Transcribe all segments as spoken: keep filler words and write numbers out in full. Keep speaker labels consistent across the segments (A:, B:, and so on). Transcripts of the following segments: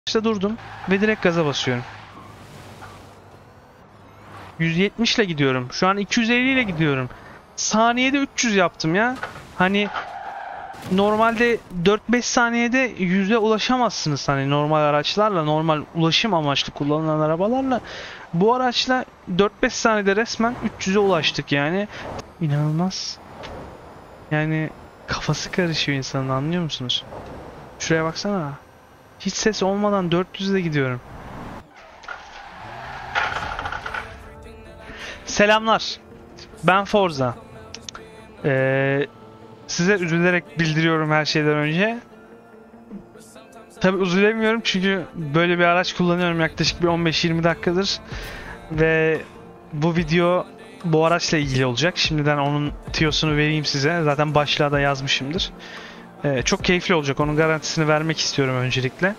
A: İşte durdum ve direkt gaza basıyorum. yüz yetmiş ile gidiyorum. Şu an iki yüz elli ile gidiyorum. Saniyede üç yüz yaptım ya. Hani normalde dört beş saniyede yüze ulaşamazsınız hani normal araçlarla, normal ulaşım amaçlı kullanılan arabalarla. Bu araçla dört beş saniyede resmen üç yüze ulaştık yani. İnanılmaz. Yani kafası karışıyor insanın, anlıyor musunuz? Şuraya baksana. Hiç ses olmadan dört yüzle gidiyorum. Selamlar. Ben Forza. Ee, size üzülerek bildiriyorum her şeyden önce. Tabi üzülemiyorum çünkü böyle bir araç kullanıyorum yaklaşık bir on beş yirmi dakikadır. Ve bu video bu araçla ilgili olacak. Şimdiden onun tüyosunu vereyim size. Zaten başlığa da yazmışımdır. Ee, çok keyifli olacak. Onun garantisini vermek istiyorum öncelikle.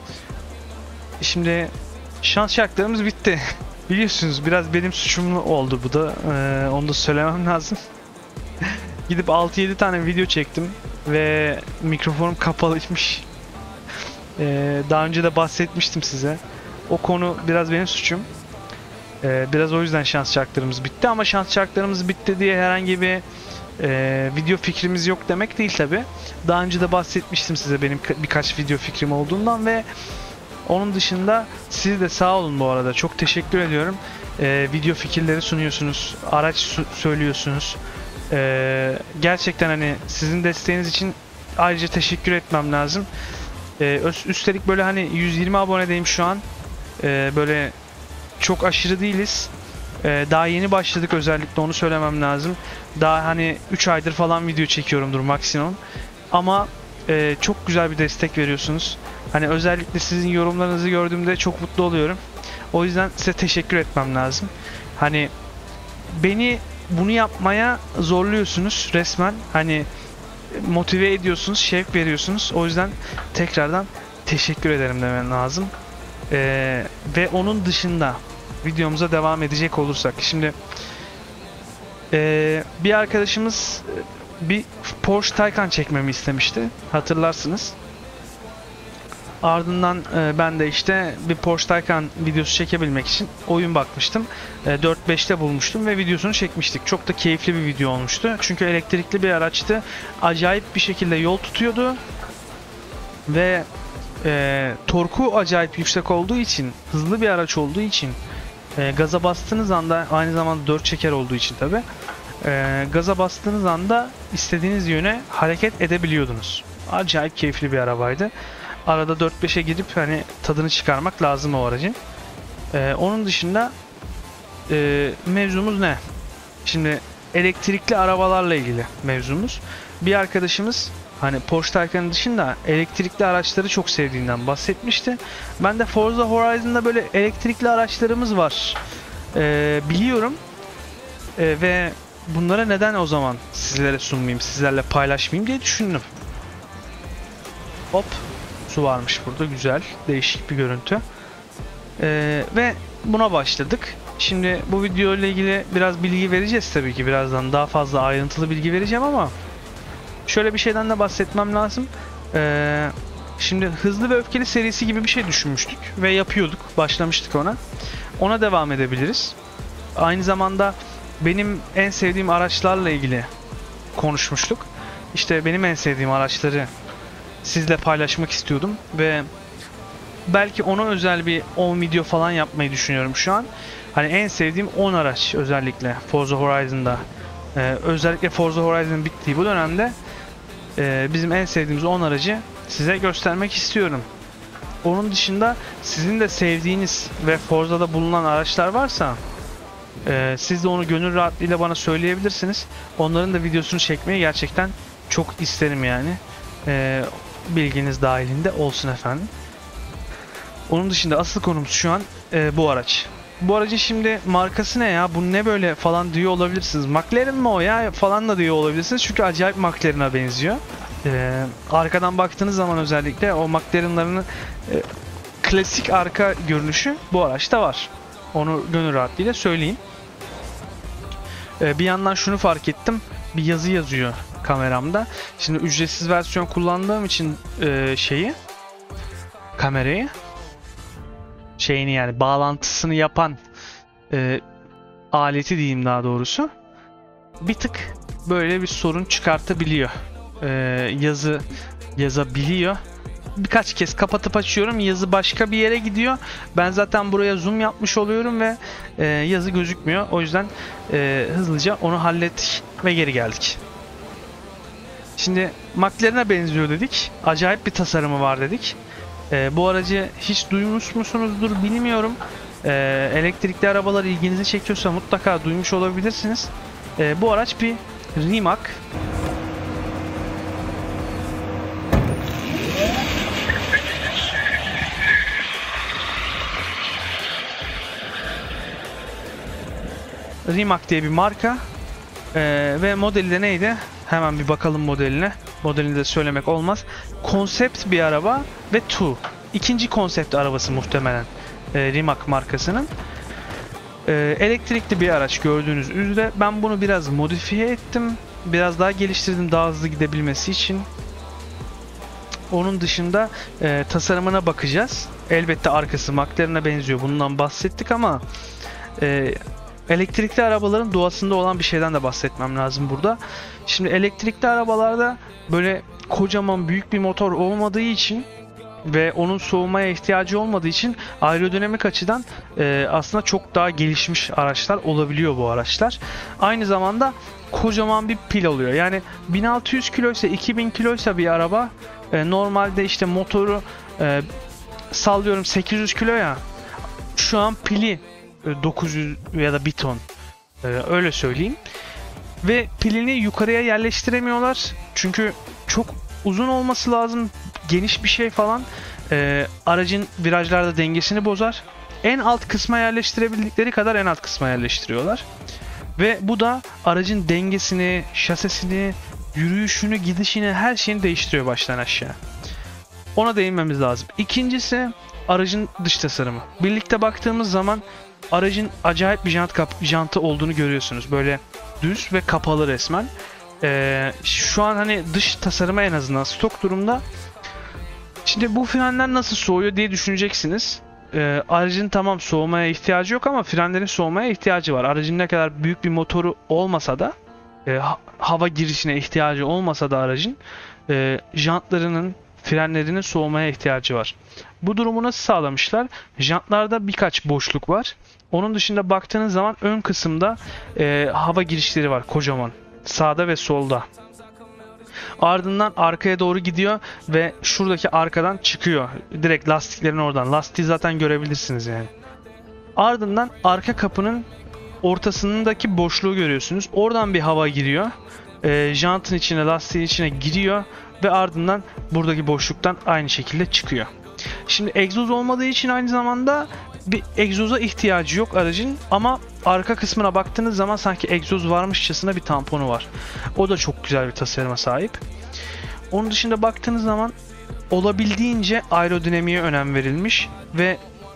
A: Şimdi şans şartlarımız bitti. Biliyorsunuz biraz benim suçum oldu bu da. Ee, onu da söylemem lazım. Gidip altı yedi tane video çektim ve mikrofonum kapalıymış. Ee, daha önce de bahsetmiştim size. O konu biraz benim suçum. Ee, biraz o yüzden şans çarklarımız bitti ama şans çarklarımız bitti diye herhangi bir e, video fikrimiz yok demek değil tabi. Daha önce de bahsetmiştim size benim birkaç video fikrim olduğundan ve onun dışında siz de sağ olun bu arada. Çok teşekkür ediyorum. Ee, video fikirleri sunuyorsunuz, araç söylüyorsunuz. Ee, gerçekten hani sizin desteğiniz için ayrıca teşekkür etmem lazım. Ee, üstelik böyle hani yüz yirmi abonedeyim şu an. Ee, böyle çok aşırı değiliz. Ee, daha yeni başladık, özellikle onu söylemem lazım. Daha hani üç aydır falan video çekiyorumdur maksimum. Ama e, çok güzel bir destek veriyorsunuz. Hani özellikle sizin yorumlarınızı gördüğümde çok mutlu oluyorum. O yüzden size teşekkür etmem lazım. Hani beni bunu yapmaya zorluyorsunuz resmen. Hani motive ediyorsunuz, şevk veriyorsunuz. O yüzden tekrardan teşekkür ederim demem lazım. Ee, ve onun dışında videomuza devam edecek olursak. Şimdi ee, bir arkadaşımız bir Porsche Taycan çekmemi istemişti. Hatırlarsınız. Ardından e, ben de işte bir Porsche Taycan videosu çekebilmek için oyun bakmıştım. E, dört beşte bulmuştum ve videosunu çekmiştik. Çok da keyifli bir video olmuştu. Çünkü elektrikli bir araçtı. Acayip bir şekilde yol tutuyordu. Ve e, torku acayip yüksek olduğu için, hızlı bir araç olduğu için e, gaza bastığınız anda, aynı zamanda dört çeker olduğu için tabi, e, gaza bastığınız anda istediğiniz yöne hareket edebiliyordunuz. Acayip keyifli bir arabaydı. Arada dört beşe gidip hani tadını çıkarmak lazım o aracın. Ee, onun dışında e, mevzumuz ne? Şimdi elektrikli arabalarla ilgili mevzumuz. Bir arkadaşımız hani Porsche Taycan'ın dışında elektrikli araçları çok sevdiğinden bahsetmişti. Ben de Forza Horizon'da böyle elektrikli araçlarımız var. Ee, biliyorum. Ee, ve bunlara neden o zaman sizlere sunmayayım, sizlerle paylaşmayayım diye düşündüm. Hop. Su varmış burada, güzel, değişik bir görüntü. Ee, ve buna başladık. Şimdi bu video ile ilgili biraz bilgi vereceğiz tabii ki, birazdan daha fazla ayrıntılı bilgi vereceğim ama şöyle bir şeyden de bahsetmem lazım. Ee, şimdi Hızlı ve Öfkeli serisi gibi bir şey düşünmüştük ve yapıyorduk, başlamıştık ona. Ona devam edebiliriz. Aynı zamanda benim en sevdiğim araçlarla ilgili konuşmuştuk. İşte benim en sevdiğim araçları sizle paylaşmak istiyordum ve belki ona özel bir on video falan yapmayı düşünüyorum şu an. Hani en sevdiğim on araç, özellikle Forza Horizon'da, ee, özellikle Forza Horizon'ın bittiği bu dönemde e, bizim en sevdiğimiz on aracı size göstermek istiyorum. Onun dışında sizin de sevdiğiniz ve Forza'da bulunan araçlar varsa e, siz de onu gönül rahatlığıyla bana söyleyebilirsiniz. Onların da videosunu çekmeyi gerçekten çok isterim yani. E, bilginiz dahilinde olsun efendim. Onun dışında asıl konumuz şu an e, bu araç. Bu aracın şimdi markası ne ya? Bu ne böyle falan diyor olabilirsiniz. McLaren mi o ya falan da diyor olabilirsiniz. Çünkü acayip McLaren'a benziyor. E, arkadan baktığınız zaman özellikle o McLaren'ların e, klasik arka görünüşü bu araçta var. Onu gönül rahatlığıyla söyleyeyim. E, bir yandan şunu fark ettim. Bir yazı yazıyor kameramda. Şimdi ücretsiz versiyon kullandığım için e, şeyi, kamerayı, şeyini yani bağlantısını yapan e, aleti diyeyim daha doğrusu bir tık böyle bir sorun çıkartabiliyor. E, yazı yazabiliyor. Birkaç kez kapatıp açıyorum, yazı başka bir yere gidiyor. Ben zaten buraya zoom yapmış oluyorum ve e, yazı gözükmüyor. O yüzden e, hızlıca onu hallettik ve geri geldik. Şimdi McLaren'e benziyor dedik. Acayip bir tasarımı var dedik. E, bu aracı hiç duymuş musunuzdur bilmiyorum. E, elektrikli arabalar ilginizi çekiyorsa mutlaka duymuş olabilirsiniz. E, bu araç bir Rimac. Rimac diye bir marka ee, ve modeli de neydi? Hemen bir bakalım modeline. Modelini de söylemek olmaz. Konsept bir araba ve two. İkinci konsept arabası muhtemelen e, Rimac markasının. E, elektrikli bir araç gördüğünüz üzere. Ben bunu biraz modifiye ettim. Biraz daha geliştirdim daha hızlı gidebilmesi için. Onun dışında e, tasarımına bakacağız. Elbette arkası McLaren'e benziyor. Bundan bahsettik ama e, elektrikli arabaların doğasında olan bir şeyden de bahsetmem lazım burada. Şimdi elektrikli arabalarda böyle kocaman büyük bir motor olmadığı için ve onun soğumaya ihtiyacı olmadığı için aerodinamik açıdan e, aslında çok daha gelişmiş araçlar olabiliyor bu araçlar. Aynı zamanda kocaman bir pil oluyor. Yani bin altı yüz kiloysa iki bin kiloysa bir araba e, normalde işte motoru e, sallıyorum sekiz yüz kilo ya, şu an pili dokuz yüz ya da bir ton ee, öyle söyleyeyim ve pilini yukarıya yerleştiremiyorlar çünkü çok uzun olması lazım, geniş bir şey falan ee, aracın virajlarda dengesini bozar. En alt kısma yerleştirebildikleri kadar en alt kısma yerleştiriyorlar ve bu da aracın dengesini, şasisini, yürüyüşünü, gidişini, her şeyini değiştiriyor baştan aşağı. Ona değinmemiz lazım. İkincisi aracın dış tasarımı. Birlikte baktığımız zaman aracın acayip bir jant kap jantı olduğunu görüyorsunuz. Böyle düz ve kapalı resmen. Ee, şu an hani dış tasarımı en azından stok durumda. Şimdi bu frenler nasıl soğuyor diye düşüneceksiniz. Ee, aracın tamam soğumaya ihtiyacı yok ama frenlerin soğumaya ihtiyacı var. Aracın ne kadar büyük bir motoru olmasa da e, ha hava girişine ihtiyacı olmasa da aracın e, jantlarının, frenlerinin soğumaya ihtiyacı var. Bu durumu nasıl sağlamışlar? Jantlarda birkaç boşluk var. Onun dışında baktığınız zaman ön kısımda e, hava girişleri var kocaman. Sağda ve solda. Ardından arkaya doğru gidiyor ve şuradaki arkadan çıkıyor. Direkt lastiklerin oradan. Lastiği zaten görebilirsiniz yani. Ardından arka kapının ortasındaki boşluğu görüyorsunuz. Oradan bir hava giriyor. E, jantın içine, lastiğin içine giriyor ve ardından buradaki boşluktan aynı şekilde çıkıyor. Şimdi egzoz olmadığı için aynı zamanda bir egzoza ihtiyacı yok aracın ama arka kısmına baktığınız zaman sanki egzoz varmışçasına bir tamponu var. O da çok güzel bir tasarıma sahip. Onun dışında baktığınız zaman olabildiğince aerodinamiğe önem verilmiş ve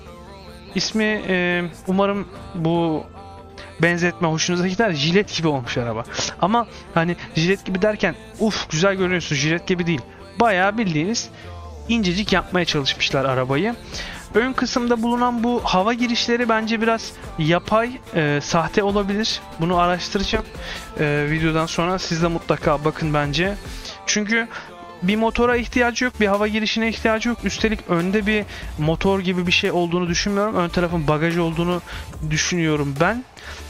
A: ismi e, umarım bu benzetme hoşunuza gider. Jilet gibi olmuş araba. Ama hani jilet gibi derken uf güzel görünüyorsun, jilet gibi değil. Bayağı bildiğiniz incecik yapmaya çalışmışlar arabayı. Ön kısımda bulunan bu hava girişleri bence biraz yapay, e, sahte olabilir. Bunu araştıracağım e, videodan sonra. Siz de mutlaka bakın bence. Çünkü bir motora ihtiyacı yok, bir hava girişine ihtiyacı yok. Üstelik önde bir motor gibi bir şey olduğunu düşünmüyorum. Ön tarafın bagajı olduğunu düşünüyorum ben.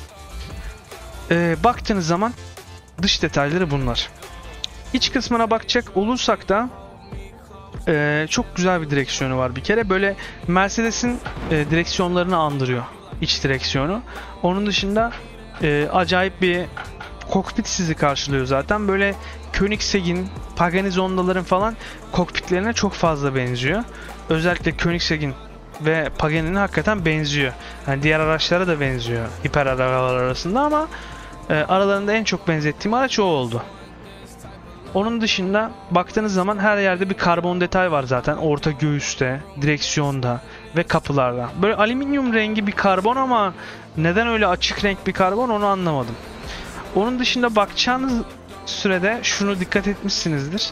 A: E, baktığınız zaman dış detayları bunlar. İç kısmına bakacak olursak da Ee, çok güzel bir direksiyonu var bir kere. Böyle Mercedes'in e, direksiyonlarını andırıyor iç direksiyonu. Onun dışında e, acayip bir kokpit sizi karşılıyor zaten. Böyle Koenigsegg'in, Pagani Zonda'ların falan kokpitlerine çok fazla benziyor. Özellikle Koenigsegg'in ve Pagani'nin hakikaten benziyor. Yani diğer araçlara da benziyor hiper arabalar arasında ama e, aralarında en çok benzettiğim araç o oldu. Onun dışında baktığınız zaman her yerde bir karbon detay var zaten. Orta göğüste, direksiyonda ve kapılarda. Böyle alüminyum rengi bir karbon ama neden öyle açık renk bir karbon onu anlamadım. Onun dışında bakacağınız sürede şunu dikkat etmişsinizdir.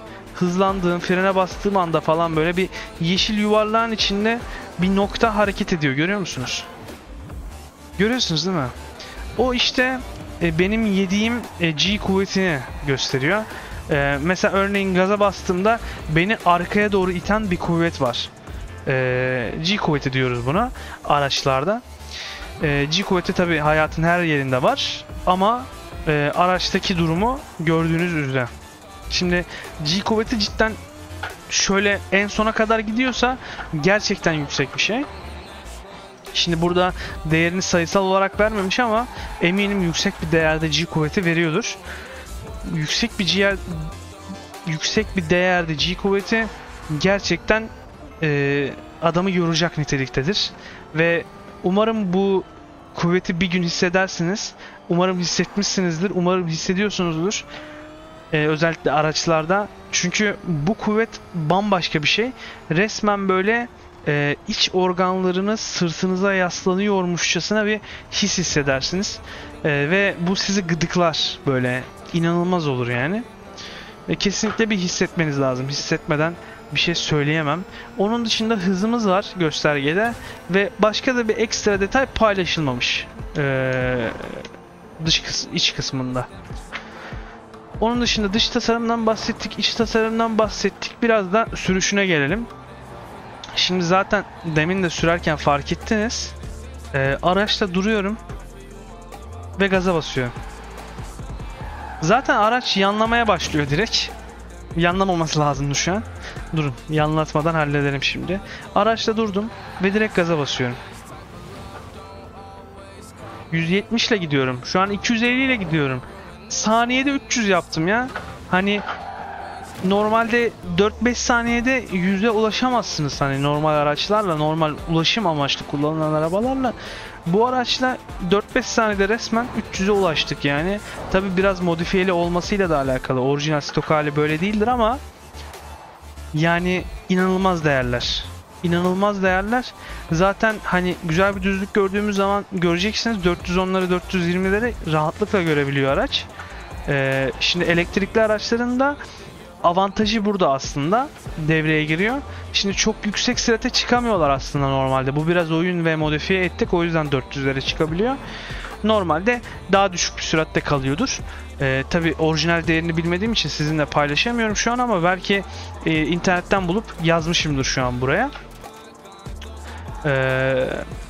A: hızlandığım, frene bastığım anda falan böyle bir yeşil yuvarlağın içinde bir nokta hareket ediyor. Görüyor musunuz? Görüyorsunuz değil mi? O işte e, benim yediğim e, G kuvvetini gösteriyor. E, mesela örneğin gaza bastığımda beni arkaya doğru iten bir kuvvet var. E, G kuvveti diyoruz buna araçlarda. E, G kuvveti tabi hayatın her yerinde var ama e, araçtaki durumu gördüğünüz üzere. Şimdi G kuvveti cidden şöyle en sona kadar gidiyorsa gerçekten yüksek bir şey. Şimdi burada değerini sayısal olarak vermemiş ama eminim yüksek bir değerde G kuvveti veriyordur. Yüksek bir G yüksek bir değerde G kuvveti gerçekten e, adamı yoracak niteliktedir. Ve umarım bu kuvveti bir gün hissedersiniz. Umarım hissetmişsinizdir. Umarım hissediyorsunuzdur. Ee, özellikle araçlarda. Çünkü bu kuvvet bambaşka bir şey. Resmen böyle e, iç organlarınız sırtınıza yaslanıyormuşçasına bir his hissedersiniz. E, ve bu sizi gıdıklar böyle. İnanılmaz olur yani. E, kesinlikle bir hissetmeniz lazım. Hissetmeden bir şey söyleyemem. Onun dışında hızımız var göstergede ve başka da bir ekstra detay paylaşılmamış. Ee, dış kıs iç kısmında. Onun dışında dış tasarımdan bahsettik, iç tasarımdan bahsettik. Biraz da sürüşüne gelelim. Şimdi zaten demin de sürerken fark ettiniz. Ee, araçta duruyorum ve gaza basıyorum. Zaten araç yanlamaya başlıyor direkt. Yanlamaması lazımdı şu an. Durun, yanlatmadan halledelim şimdi. Araçta durdum ve direkt gaza basıyorum. yüz yetmiş ile gidiyorum. Şu an iki yüz elli ile gidiyorum. Saniyede üç yüz yaptım ya. Hani normalde dört beş saniyede yüze ulaşamazsınız hani normal araçlarla, normal ulaşım amaçlı kullanılan arabalarla. Bu araçla dört beş saniyede resmen üç yüze ulaştık yani. Tabi biraz modifiyeli olmasıyla da alakalı. Orijinal stok hali böyle değildir ama yani inanılmaz değerler. İnanılmaz değerler. Zaten hani güzel bir düzlük gördüğümüz zaman göreceksiniz dört yüz onları dört yüz yirmileri rahatlıkla görebiliyor araç. Ee, şimdi elektrikli araçların da avantajı burada aslında devreye giriyor. Şimdi çok yüksek sürate çıkamıyorlar aslında normalde. Bu biraz oyun ve modifiye ettik, o yüzden dört yüzlere çıkabiliyor. Normalde daha düşük bir süratte kalıyordur. Ee, Tabi orijinal değerini bilmediğim için sizinle paylaşamıyorum şu an ama belki e, internetten bulup yazmışımdır şu an buraya. Ee,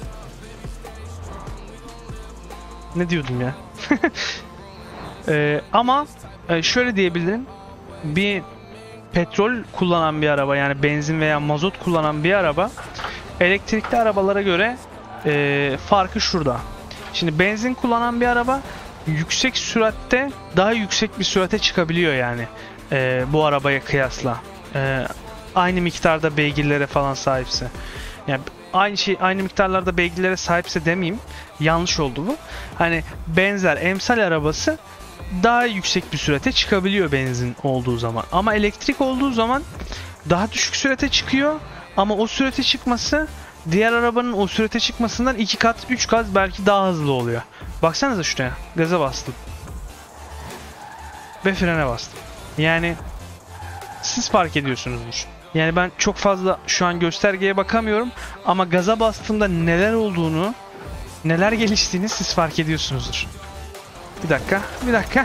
A: ne diyordum ya? ee, ama e, şöyle diyebilirim. Bir petrol kullanan bir araba, yani benzin veya mazot kullanan bir araba elektrikli arabalara göre e, farkı şurada. Şimdi benzin kullanan bir araba yüksek süratte daha yüksek bir sürate çıkabiliyor yani e, bu arabaya kıyasla. E, aynı miktarda beygirlere falan sahipse. Yani aynı şey aynı miktarlarda beygirlere sahipse demeyeyim. Yanlış oldu bu. Hani benzer emsal arabası daha yüksek bir sürate çıkabiliyor benzin olduğu zaman. Ama elektrik olduğu zaman daha düşük sürate çıkıyor. Ama o sürate çıkması diğer arabanın o sürate çıkmasından iki kat, üç kat belki daha hızlı oluyor. Baksanıza şuraya. Gaza bastım. Ve frene bastım. Yani siz fark ediyorsunuzdur. Yani ben çok fazla şu an göstergeye bakamıyorum ama gaza bastığımda neler olduğunu, neler geliştiğini siz fark ediyorsunuzdur. Bir dakika, bir dakika.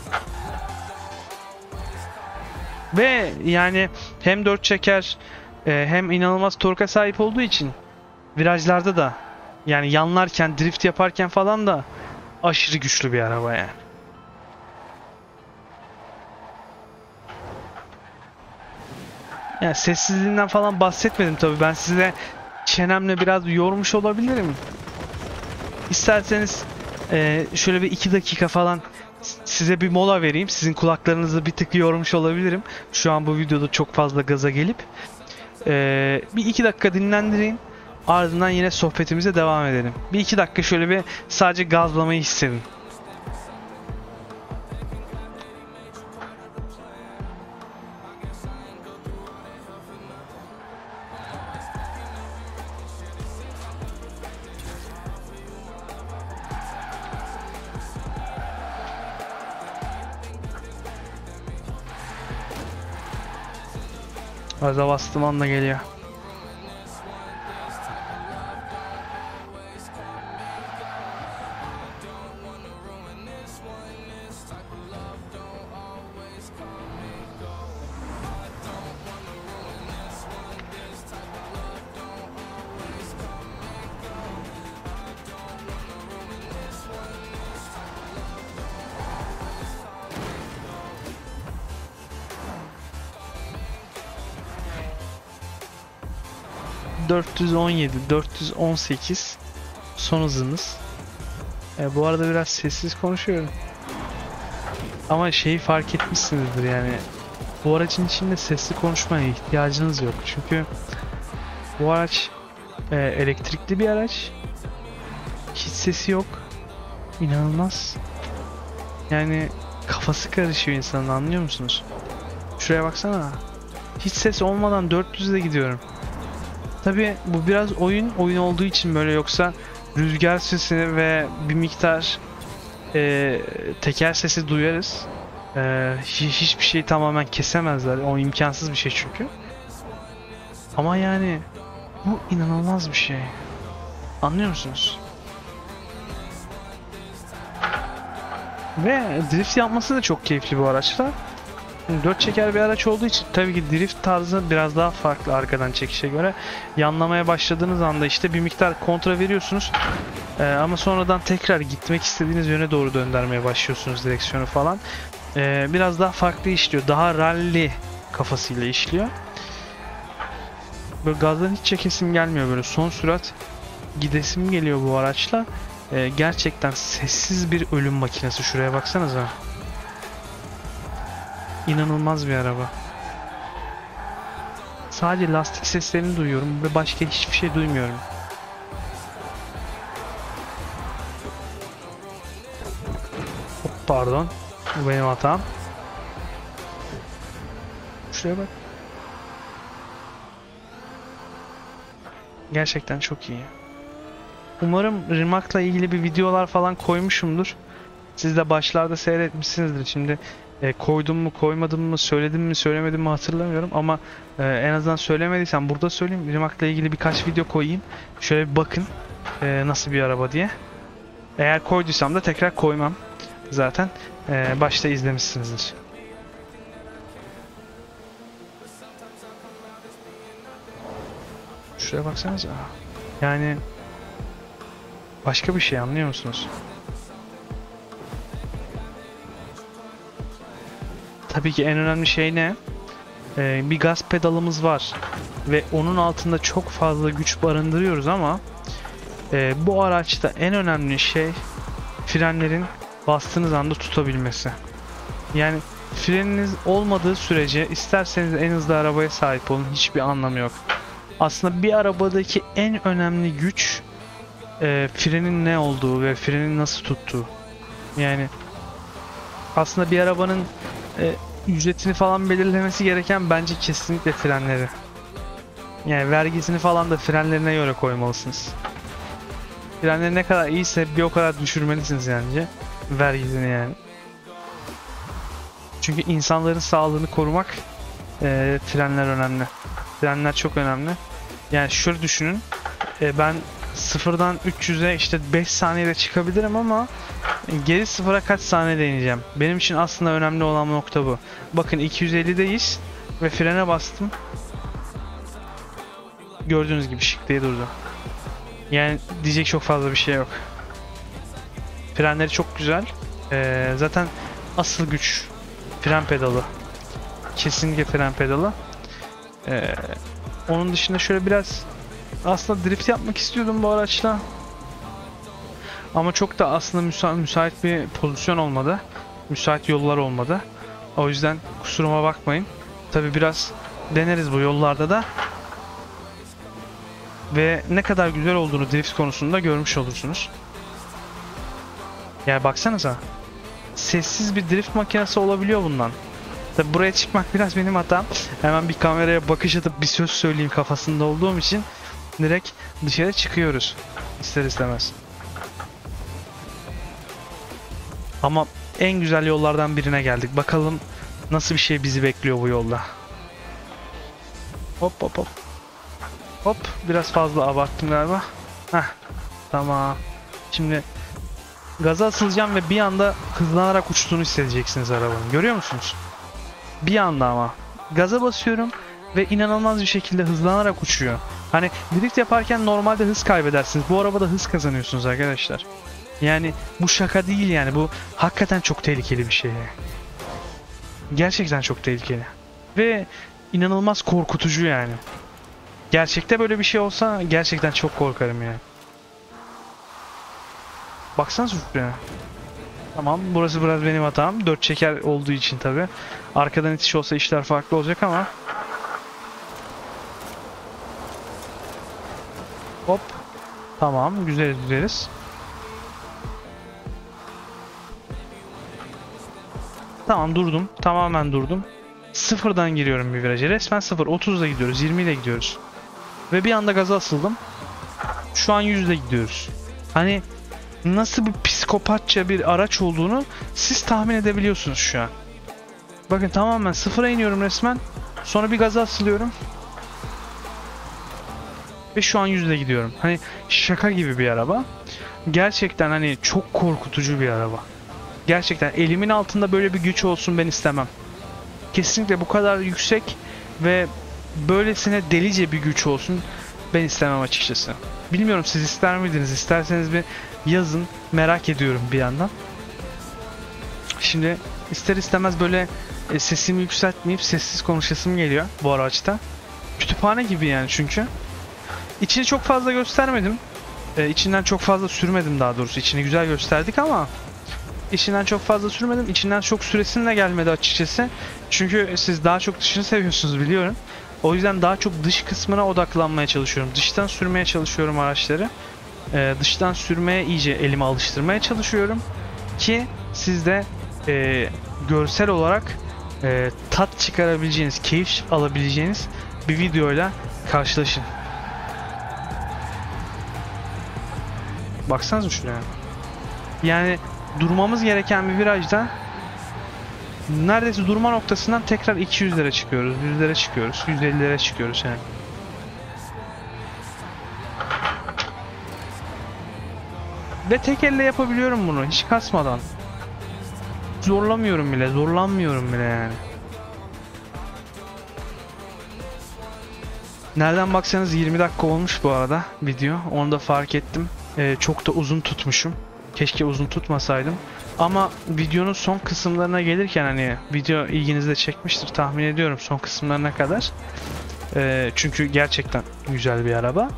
A: Ve yani hem dört çeker hem inanılmaz torka sahip olduğu için virajlarda da, yani yanlarken, drift yaparken falan da aşırı güçlü bir araba yani. Yani sessizliğinden falan bahsetmedim tabii. Ben size çenemle biraz yormuş olabilirim. İsterseniz e, şöyle bir iki dakika falan size bir mola vereyim. Sizin kulaklarınızı bir tık yormuş olabilirim. Şu an bu videoda çok fazla gaza gelip. E, bir iki dakika dinlendireyim. Ardından yine sohbetimize devam edelim. Bir iki dakika şöyle bir sadece gazlamayı hissedin. Gaza bastım anda geliyor. dört yüz on yedi, dört yüz on sekiz son hızımız. E, bu arada biraz sessiz konuşuyorum. Ama şeyi fark etmişsinizdir yani. Bu aracın içinde sesli konuşmaya ihtiyacınız yok. Çünkü bu araç e, elektrikli bir araç. Hiç sesi yok. İnanılmaz. Yani kafası karışıyor insanın, anlıyor musunuz? Şuraya baksana. Hiç ses olmadan dört yüzle gidiyorum. Tabi bu biraz oyun oyun olduğu için böyle, yoksa rüzgar sesini ve bir miktar e, teker sesi duyarız. E, hiçbir şeyi tamamen kesemezler. O imkansız bir şey çünkü. Ama yani bu inanılmaz bir şey. Anlıyor musunuz? Ve drift yapması da çok keyifli bu araçta. dört çeker bir araç olduğu için tabii ki drift tarzı biraz daha farklı arkadan çekişe göre. Yanlamaya başladığınız anda işte bir miktar kontra veriyorsunuz. Ee, ama sonradan tekrar gitmek istediğiniz yöne doğru döndürmeye başlıyorsunuz direksiyonu falan. Ee, biraz daha farklı işliyor. Daha rally kafasıyla işliyor. Böyle gazdan hiç çekesim gelmiyor, böyle son sürat gidesim geliyor bu araçla. Ee, gerçekten sessiz bir ölüm makinesi. Şuraya baksanıza. İnanılmaz bir araba. Sadece lastik seslerini duyuyorum ve başka hiçbir şey duymuyorum. Hop, pardon. Bu benim hatam. Şuraya bak. Gerçekten çok iyi. Umarım Rimak'la ilgili bir videolar falan koymuşumdur. Siz de başlarda seyretmişsinizdir. Şimdi e, koydum mu koymadım mı, söyledim mi söylemedim mi hatırlamıyorum ama e, en azından söylemediysem burada söyleyeyim. Rimak'la ilgili birkaç video koyayım. Şöyle bir bakın e, nasıl bir araba diye. Eğer koyduysam da tekrar koymam. Zaten e, başta izlemişsinizdir. Şuraya baksanıza. Yani başka bir şey, anlıyor musunuz? Tabii ki en önemli şey ne? Ee, bir gaz pedalımız var ve onun altında çok fazla güç barındırıyoruz ama e, bu araçta en önemli şey frenlerin bastığınız anda tutabilmesi. Yani freniniz olmadığı sürece isterseniz en hızlı arabaya sahip olun, hiçbir anlamı yok. Aslında bir arabadaki en önemli güç e, frenin ne olduğu ve frenin nasıl tuttuğu. Yani aslında bir arabanın e, ücretini falan belirlemesi gereken bence kesinlikle frenleri. Yani vergisini falan da frenlerine göre koymalısınız. Frenleri ne kadar iyiyse bir o kadar düşürmelisiniz yani vergisini yani. Çünkü insanların sağlığını korumak, e, frenler önemli. Frenler çok önemli. Yani şöyle düşünün, e, ben sıfırdan üç yüze işte beş saniyede çıkabilirim ama geri sıfıra kaç saniyede ineceğim? Benim için aslında önemli olan nokta bu. Bakın iki yüz ellideyiz ve frene bastım. Gördüğünüz gibi şık diye durdu. Yani diyecek çok fazla bir şey yok. Frenleri çok güzel. Ee, zaten asıl güç fren pedalı. Kesinlikle fren pedalı. Ee, onun dışında şöyle biraz aslında drift yapmak istiyordum bu araçla. Ama çok da aslında müsa müsait bir pozisyon olmadı. Müsait yollar olmadı. O yüzden kusuruma bakmayın. Tabi biraz deneriz bu yollarda da. Ve ne kadar güzel olduğunu drift konusunda görmüş olursunuz. Yani baksanıza. Sessiz bir drift makinesi olabiliyor bundan. Tabi buraya çıkmak biraz benim hatam. Hemen bir kameraya bakış atıp bir söz söyleyeyim kafasında olduğum için direkt dışarı çıkıyoruz. İster istemez. Ama en güzel yollardan birine geldik. Bakalım nasıl bir şey bizi bekliyor bu yolda. Hop hop hop. Hop, biraz fazla abarttım galiba. Heh, tamam. Şimdi gaza asılacağım ve bir anda hızlanarak uçtuğunu hissedeceksiniz arabanın. Görüyor musunuz? Bir anda ama. Gaza basıyorum ve inanılmaz bir şekilde hızlanarak uçuyor. Hani drift yaparken normalde hız kaybedersiniz. Bu arabada hız kazanıyorsunuz arkadaşlar. Yani bu şaka değil yani. Bu hakikaten çok tehlikeli bir şey. Gerçekten çok tehlikeli. Ve inanılmaz korkutucu yani. Gerçekte böyle bir şey olsa gerçekten çok korkarım yani. Baksanıza şuraya. Tamam, burası biraz benim hatam. Dört çeker olduğu için tabi. Arkadan itiş olsa işler farklı olacak ama. Hop. Tamam, güzeliz güzeliz. Tamam, durdum. Tamamen durdum. Sıfırdan giriyorum bir viraja. Resmen sıfır. otuzla gidiyoruz. yirmi ile gidiyoruz. Ve bir anda gaza asıldım. Şu an yüzle gidiyoruz. Hani nasıl bir psikopatça bir araç olduğunu siz tahmin edebiliyorsunuz şu an. Bakın tamamen sıfıra iniyorum resmen. Sonra bir gaza asılıyorum. Ve şu an yüzle gidiyorum. Hani şaka gibi bir araba. Gerçekten hani çok korkutucu bir araba. Gerçekten elimin altında böyle bir güç olsun ben istemem. Kesinlikle bu kadar yüksek ve böylesine delice bir güç olsun ben istemem açıkçası. Bilmiyorum, siz ister miydiniz? İsterseniz bir yazın. Merak ediyorum bir yandan. Şimdi ister istemez böyle e, sesimi yükseltmeyip sessiz konuşasım geliyor bu araçta. Kütüphane gibi yani çünkü. İçini çok fazla göstermedim. E, içinden çok fazla sürmedim daha doğrusu. İçini güzel gösterdik ama içinden çok fazla sürmedim. İçinden çok süresim de gelmedi açıkçası. Çünkü siz daha çok dışını seviyorsunuz biliyorum. O yüzden daha çok dış kısmına odaklanmaya çalışıyorum. Dıştan sürmeye çalışıyorum araçları. Ee, dıştan sürmeye iyice elimi alıştırmaya çalışıyorum. Ki siz de e, görsel olarak e, tat çıkarabileceğiniz, keyif alabileceğiniz bir videoyla karşılaşın. Baksanıza şuraya. Yani durmamız gereken bir virajda neredeyse durma noktasından tekrar iki yüzlere çıkıyoruz, yüzlere çıkıyoruz, yüz ellilere çıkıyoruz yani. Ve tek elle yapabiliyorum bunu hiç kasmadan. Zorlamıyorum bile, zorlanmıyorum bile yani. Nereden baksanız yirmi dakika olmuş bu arada video. Onu da fark ettim. Ee, çok da uzun tutmuşum. Keşke uzun tutmasaydım. Ama videonun son kısımlarına gelirken hani video ilginizi de çekmiştir tahmin ediyorum son kısımlarına kadar. Ee, çünkü gerçekten güzel bir araba.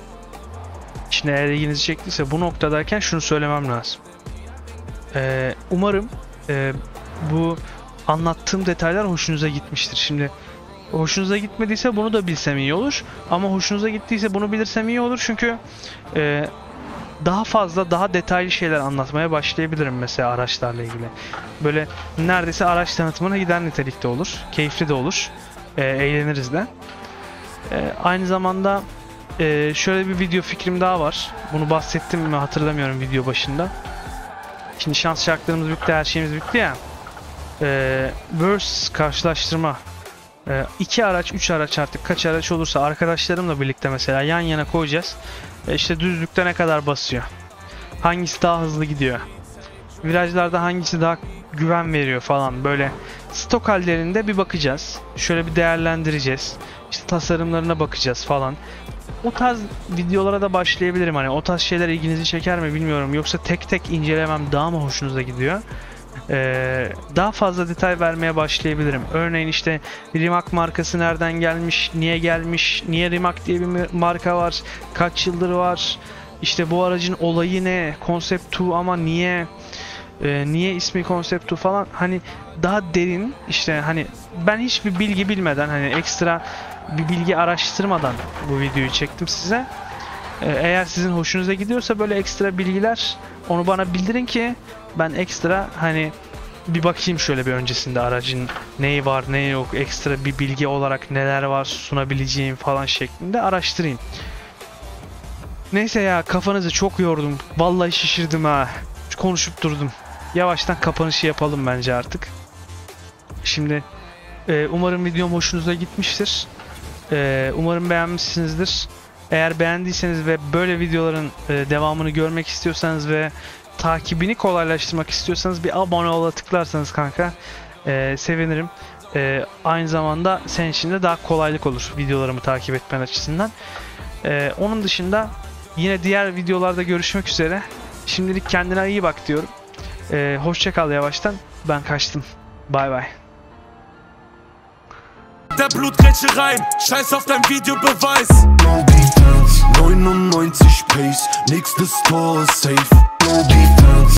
A: Şimdi eğer ilginizi çektiyse bu noktadayken şunu söylemem lazım. Ee, umarım e, bu anlattığım detaylar hoşunuza gitmiştir. Şimdi hoşunuza gitmediyse bunu da bilsem iyi olur. Ama hoşunuza gittiyse bunu bilirsem iyi olur. Çünkü e, daha fazla, daha detaylı şeyler anlatmaya başlayabilirim mesela araçlarla ilgili. Böyle neredeyse araç tanıtımına giden nitelikte olur. Keyifli de olur. E, eğleniriz de. E, aynı zamanda e, şöyle bir video fikrim daha var. Bunu bahsettim mi hatırlamıyorum video başında. Şimdi şans şartlarımız bitti, her şeyimiz bitti ya. E, versus karşılaştırma. E, iki araç, üç araç artık kaç araç olursa arkadaşlarımla birlikte mesela yan yana koyacağız. E, işte düzlükte ne kadar basıyor. Hangisi daha hızlı gidiyor. Virajlarda hangisi daha güven veriyor falan böyle stok hallerinde bir bakacağız. Şöyle bir değerlendireceğiz. İşte tasarımlarına bakacağız falan. O tarz videolara da başlayabilirim. Hani o tarz şeyler ilginizi çeker mi bilmiyorum. Yoksa tek tek incelemem daha mı hoşunuza gidiyor? Ee, daha fazla detay vermeye başlayabilirim. Örneğin işte Rimac markası nereden gelmiş, niye gelmiş, niye Rimac diye bir marka var, kaç yıldır var, işte bu aracın olayı ne, Concept iki ama niye, e, niye ismi Concept iki falan, hani daha derin işte hani ben hiçbir bilgi bilmeden hani ekstra bir bilgi araştırmadan bu videoyu çektim size. Ee, eğer sizin hoşunuza gidiyorsa böyle ekstra bilgiler onu bana bildirin ki ben ekstra hani bir bakayım şöyle bir öncesinde aracın neyi var neyi yok ekstra bir bilgi olarak neler var sunabileceğim falan şeklinde araştırayım. Neyse ya kafanızı çok yordum. Vallahi şişirdim ha. Konuşup durdum. Yavaştan kapanışı yapalım bence artık. Şimdi e, umarım videom hoşunuza gitmiştir. Ee, umarım beğenmişsinizdir. Eğer beğendiyseniz ve böyle videoların e, devamını görmek istiyorsanız ve takibini kolaylaştırmak istiyorsanız bir abone ol'a tıklarsanız kanka e, sevinirim. E, aynı zamanda senin için de daha kolaylık olur videolarımı takip etmen açısından. E, onun dışında yine diğer videolarda görüşmek üzere. Şimdilik kendine iyi bak diyorum. E, hoşça kal yavaştan. Ben kaçtım. Bay bay.
B: Der Blutgrätsche rein, scheiß auf dein Videobeweis. No defense, neunundneunzig Pace, nächstes Tor ist safe. No defense.